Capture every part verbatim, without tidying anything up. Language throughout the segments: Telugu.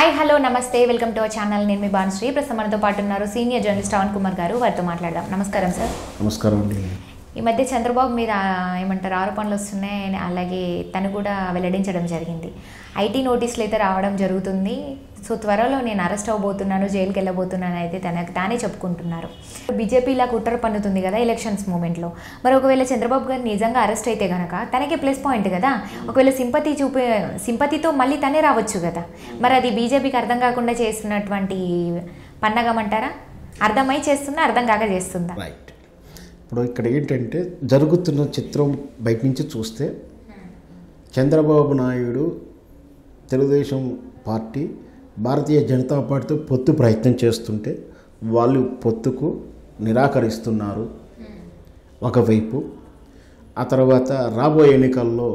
హాయ్ హలో నమస్తే వెల్కమ్ టు అవర్ ఛానల్. నేను మీ భానుశ్రీ. ప్రస్తుతం మనతో పాటు ఉన్నారు సీనియర్ జర్నలిస్ట్ పవన్ కుమార్ గారు. వారితో మాట్లాడదాం. నమస్కారం సార్. నమస్కారం అండి. ఈ మధ్య చంద్రబాబు మీద ఏమంటారు ఆరోపణలు వస్తున్నాయి. అలాగే తను కూడా వెల్లడించడం జరిగింది. ఐటీ నోటీసులు అయితే రావడం జరుగుతుంది. సో త్వరలో నేను అరెస్ట్ అవ్వబోతున్నాను, జైలుకి వెళ్ళబోతున్నాను అయితే తనకు తానే చెప్పుకుంటున్నారు. బీజేపీ ఇలా కుట్ర పన్నుతుంది కదా ఎలక్షన్స్ మూమెంట్లో. మరి ఒకవేళ చంద్రబాబు గారు నిజంగా అరెస్ట్ అయితే కనుక తనకే ప్లస్ పాయింట్ కదా. ఒకవేళ సింపతి చూపే సింపతితో మళ్ళీ తనే రావచ్చు కదా. మరి అది బీజేపీకి అర్థం కాకుండా చేస్తున్నటువంటి పన్నగమంటారా? అర్థమై చేస్తుందా, అర్థం కాక చేస్తుందా? రైట్. ఇప్పుడు ఇక్కడ ఏంటంటే జరుగుతున్న చిత్రం బయట నుంచి చూస్తే చంద్రబాబు నాయుడు తెలుగుదేశం పార్టీ భారతీయ జనతా పార్టీతో పొత్తు ప్రయత్నం చేస్తుంటే వాళ్ళు పొత్తుకు నిరాకరిస్తున్నారు ఒకవైపు. ఆ తర్వాత రాబోయే ఎన్నికల్లో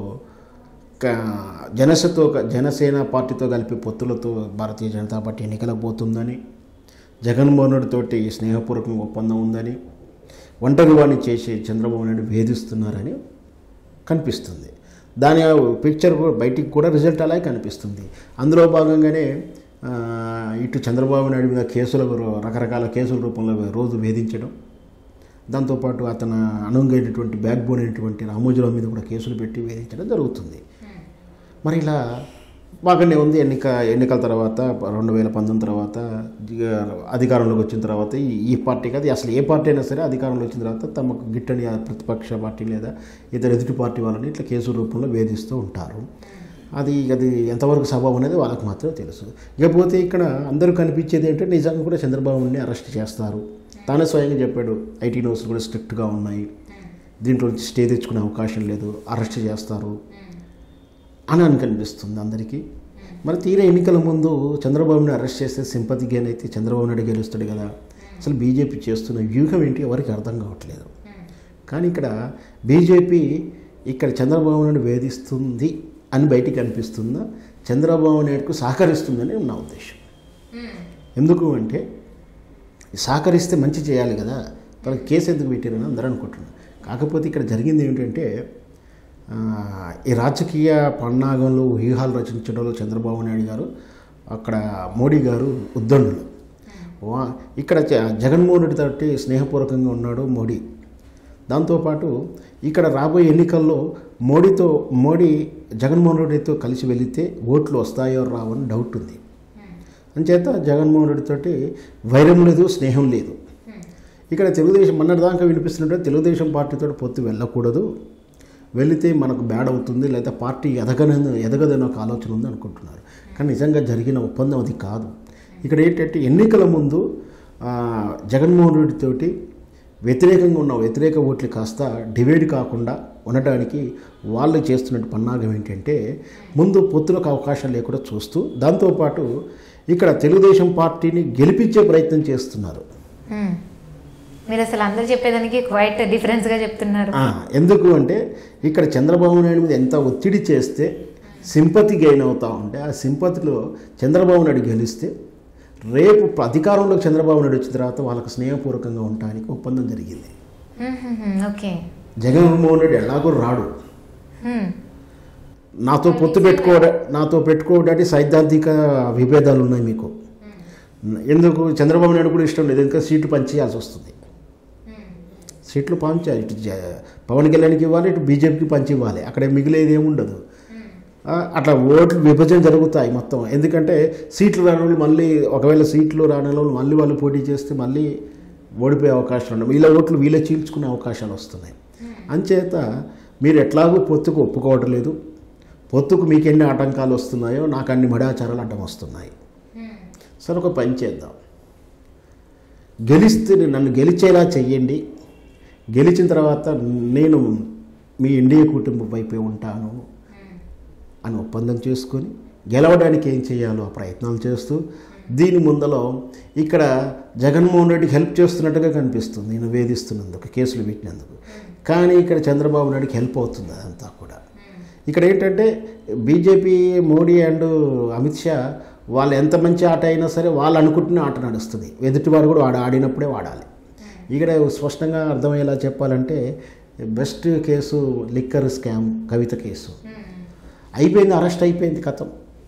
జనసేనతో జనసేన పార్టీతో కలిపి పొత్తులతో భారతీయ జనతా పార్టీ ఎన్నికలకు పోతుందని, జగన్మోహన్ రెడ్డి తోటి స్నేహపూర్వకంగా ఒప్పందం ఉందని, ఒంటరి వాడిని చేసి చంద్రబాబు నాయుడు వేధిస్తున్నారని కనిపిస్తుంది. దాని పిక్చర్ బయటికి కూడా రిజల్ట్ అలాగే కనిపిస్తుంది. అందులో భాగంగానే ఇటు చంద్రబాబు నాయుడు మీద కేసుల రకరకాల కేసుల రూపంలో రోజు వేధించడం, దాంతోపాటు అతను అనుంగైనటువంటి బ్యాక్ బోన్ అయినటువంటి రామోజీరావు మీద కూడా కేసులు పెట్టి వేధించడం జరుగుతుంది. మరి ఇలా బాగానే ఉంది. ఎన్నిక ఎన్నికల తర్వాత రెండు వేల పంతొమ్మిది తర్వాత అధికారంలోకి వచ్చిన తర్వాత ఈ పార్టీకి అది అసలు ఏ పార్టీ అయినా సరే అధికారంలో వచ్చిన తర్వాత తమకు గిట్టని ప్రతిపక్ష పార్టీ లేదా ఇతర ఎదుటి పార్టీ వాళ్ళని ఇట్లా కేసు రూపంలో వేధిస్తూ ఉంటారు. అది అది ఎంతవరకు స్వభావం అనేది వాళ్ళకి మాత్రమే తెలుసు. ఇకపోతే ఇక్కడ అందరూ కనిపించేది ఏంటంటే నిజంగా కూడా చంద్రబాబుని అరెస్ట్ చేస్తారు. తానే స్వయంగా చెప్పాడు, ఐటీ నోట్స్ కూడా స్ట్రిక్ట్గా ఉన్నాయి, దీంట్లో స్టే తెచ్చుకునే అవకాశం లేదు, అరెస్ట్ చేస్తారు అని అని కనిపిస్తుంది అందరికీ. మరి తీరా ఎన్నికల ముందు చంద్రబాబుని అరెస్ట్ చేస్తే సింపతి గెయిన్ అయితే చంద్రబాబు నాయుడు గెలుస్తాడు కదా. అసలు బీజేపీ చేస్తున్న వ్యూహం ఏంటి ఎవరికి అర్థం కావట్లేదు. కానీ ఇక్కడ బీజేపీ ఇక్కడ చంద్రబాబు నాయుడు వేధిస్తుంది అని బయటికి అనిపిస్తుందా, చంద్రబాబు నాయుడుకు సహకరిస్తుందని నా ఉద్దేశం. ఎందుకు అంటే సహకరిస్తే మంచి చేయాలి కదా, వాళ్ళకి కేసు ఎందుకు పెట్టారని అందరూ అనుకుంటున్నారు. కాకపోతే ఇక్కడ జరిగింది ఏమిటంటే ఈ రాజకీయ పన్నాగంలో వ్యూహాలు రచించడంలో చంద్రబాబు నాయుడు గారు, అక్కడ మోడీ గారు ఉద్దండులు. ఇక్కడ జగన్మోహన్ రెడ్డి తోటి స్నేహపూర్వకంగా ఉన్నాడు మోడీ. దాంతోపాటు ఇక్కడ రాబోయే ఎన్నికల్లో మోడీతో మోడీ జగన్మోహన్ రెడ్డితో కలిసి వెళితే ఓట్లు వస్తాయో రావని డౌట్ ఉంది. అంచేత జగన్మోహన్ రెడ్డితోటి వైరం లేదు, స్నేహం లేదు. ఇక్కడ తెలుగుదేశం మొన్నటిదాకా వినిపిస్తున్నట్టు తెలుగుదేశం పార్టీతో పొత్తు వెళ్ళకూడదు, వెళితే మనకు బ్యాడ్ అవుతుంది, లేదా పార్టీ ఎదగన ఎదగదనే ఒక ఆలోచన ఉంది అనుకుంటున్నారు. కానీ నిజంగా జరిగిన ఒప్పందం అది కాదు. ఇక్కడ ఏంటంటే ఎన్నికల ముందు జగన్మోహన్ రెడ్డితోటి వ్యతిరేకంగా ఉన్న వ్యతిరేక ఓట్లు కాస్త డివైడ్ కాకుండా ఉండటానికి వాళ్ళు చేస్తున్న పన్నాగం ఏంటంటే ముందు పొత్తులకు అవకాశం లేకుండా చూస్తూ, దాంతోపాటు ఇక్కడ తెలుగుదేశం పార్టీని గెలిపించే ప్రయత్నం చేస్తున్నారు. మీరు అసలు అందరూ చెప్పేదానికి క్వైట్ డిఫరెన్స్గా చెప్తున్నారు. ఎందుకు అంటే ఇక్కడ చంద్రబాబు నాయుడు మీద ఎంత ఒత్తిడి చేస్తే సింపతి గెయిన్ అవుతూ ఉంటే ఆ సింపతిలో చంద్రబాబు నాయుడు గెలిస్తే రేపు అధికారంలోకి చంద్రబాబు నాయుడు వచ్చిన తర్వాత వాళ్ళకు స్నేహపూర్వకంగా ఉండటానికి ఒప్పందం జరిగింది. ఓకే, జగన్మోహన్ రెడ్డి ఎలాగో రాడు, నాతో పొత్తు పెట్టుకోవడా నాతో పెట్టుకోవడానికి సైద్ధాంతిక విభేదాలు ఉన్నాయి మీకు. ఎందుకు చంద్రబాబు నాయుడు కూడా ఇష్టం లేదు, ఎందుకంటే సీట్లు పంచేయాల్సి వస్తుంది. సీట్లు పంచాలి, ఇటు పవన్ కళ్యాణ్కి ఇవ్వాలి, ఇటు బీజేపీకి పంచి ఇవ్వాలి. అక్కడ మిగిలేది ఏముండదు. అట్లా ఓట్లు విభజన జరుగుతాయి మొత్తం. ఎందుకంటే సీట్లు రాని వాళ్ళు మళ్ళీ ఒకవేళ సీట్లు రాని వాళ్ళు మళ్ళీ వాళ్ళు పోటీ చేస్తే మళ్ళీ ఓడిపోయే అవకాశాలు ఉన్నాయి. వీళ్ళ ఓట్లు వీళ్ళే చీల్చుకునే అవకాశాలు వస్తున్నాయి. అంచేత మీరు ఎట్లాగూ పొత్తుకు ఒప్పుకోవటం లేదు. పొత్తుకు మీకు ఎన్ని ఆటంకాలు వస్తున్నాయో నాకు అన్ని మడాచారాలు అడ్డం వస్తున్నాయి. సరే, ఒక పని చేద్దాం, గెలిస్తే నన్ను గెలిచేలా చెయ్యండి, గెలిచిన తర్వాత నేను మీ ఎన్డీఏ కుటుంబం వైపే ఉంటాను అని ఒప్పందం చేసుకొని గెలవడానికి ఏం చేయాలో ఆ ప్రయత్నాలు చేస్తూ దీని ముందలో ఇక్కడ జగన్మోహన్ రెడ్డికి హెల్ప్ చేస్తున్నట్టుగా కనిపిస్తుంది నేను వేధిస్తున్నందుకు, కేసులు పెట్టినందుకు. కానీ ఇక్కడ చంద్రబాబు నాయుడికి హెల్ప్ అవుతుంది అదంతా కూడా. ఇక్కడ ఏంటంటే బీజేపీ మోడీ అండ్ అమిత్ షా వాళ్ళు ఎంత మంచి ఆట అయినా సరే వాళ్ళు అనుకుంటున్న ఆట నడుస్తుంది. ఎదుటివాడు కూడా వాడు ఆడినప్పుడే వాడాలి. ఇక్కడ స్పష్టంగా అర్థమయ్యేలా చెప్పాలంటే best case liquor scam Kavitha case అయిపోయింది, అరెస్ట్ అయిపోయింది, కథం.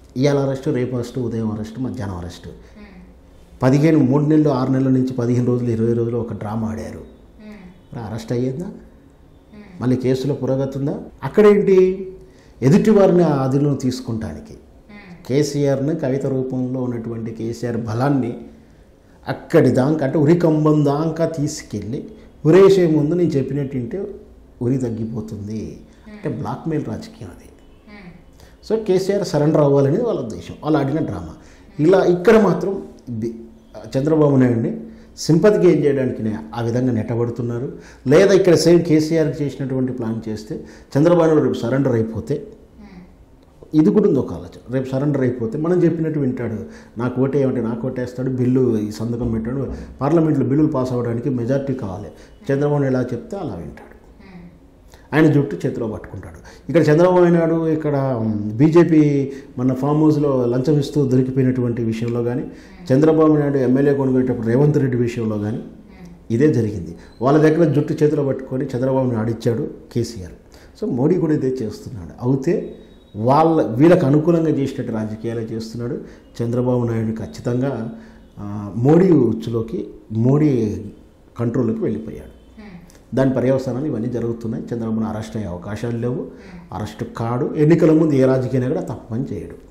ఇవాళ అరెస్టు, రేపు అరెస్టు, ఉదయం అరెస్టు, మధ్యాహ్నం అరెస్టు. పదిహేను మూడు నెలలు ఆరు నెలల నుంచి పదిహేను రోజులు ఇరవై రోజులు ఒక డ్రామా ఆడారు. మరి అరెస్ట్ అయ్యేందా? మళ్ళీ కేసులో పురోగతి ఉందా? అక్కడేంటి, ఎదుటి వారిని అదును తీసుకుంటానికి కేసీఆర్ని కవిత రూపంలో ఉన్నటువంటి కేసీఆర్ బలాన్ని అక్కడి దాకా అంటే ఉరికంబం దాకా తీసుకెళ్ళి ఉరేసే ముందు నేను చెప్పినట్టు వింటే ఉరి తగ్గిపోతుంది అంటే బ్లాక్మెయిల్ రాజకీయం అది. సో కేసీఆర్ సరెండర్ అవ్వాలనేది వాళ్ళ ఉద్దేశం, వాళ్ళు ఆడిన డ్రామా. ఇలా ఇక్కడ మాత్రం చంద్రబాబు నాయుడిని సింపతి గెయిన్ చేయడానికి ఆ విధంగా నెట్టబడుతున్నారు. లేదా ఇక్కడ సేమ్ కేసీఆర్కి చేసినటువంటి ప్లాన్ చేస్తే చంద్రబాబు నాయుడు రేపు సరెండర్ అయిపోతే, ఇది కూడా ఉంది ఒక ఆలోచన, రేపు సరెండర్ అయిపోతే మనం చెప్పినట్టు వింటాడు, నాకు ఓటే ఏమంటే నాకు ఓటేస్తాడు, బిల్లు ఈ సంతకం పెట్టాడు, పార్లమెంట్లో బిల్లులు పాస్ అవ్వడానికి మెజార్టీ కావాలి, చంద్రబాబు ఎలా చెప్తే అలా వింటాడు, ఆయన జుట్టు చేతిలో పట్టుకుంటాడు. ఇక్కడ చంద్రబాబు నాయుడు ఇక్కడ బీజేపీ మన ఫామ్ హౌస్లో లంచం ఇస్తూ దొరికిపోయినటువంటి విషయంలో కానీ, చంద్రబాబు నాయుడు ఎమ్మెల్యే కొనుగోలేటప్పుడు రేవంత్ రెడ్డి విషయంలో కానీ ఇదే జరిగింది. వాళ్ళ దగ్గర జుట్టు చేతిలో పట్టుకొని చంద్రబాబుని ఆడిచ్చాడు కేసీఆర్. సో మోడీ కూడా ఇదే చేస్తున్నాడు. అయితే వాళ్ళ వీళ్ళకు అనుకూలంగా చేసినట్టు రాజకీయాలు చేస్తున్నాడు చంద్రబాబు నాయుడు. ఖచ్చితంగా మోడీ ఉచ్చులోకి, మోడీ కంట్రోల్లోకి వెళ్ళిపోయాడు. దాని పర్యవసానాలు ఇవన్నీ జరుగుతున్నాయి. చంద్రబాబును అరెస్ట్ అయ్యే అవకాశాలు లేవు, అరెస్ట్ కాడు. ఎన్నికల ముందు ఏ రాజకీయ నాయకుడు తప్పని చేయడు.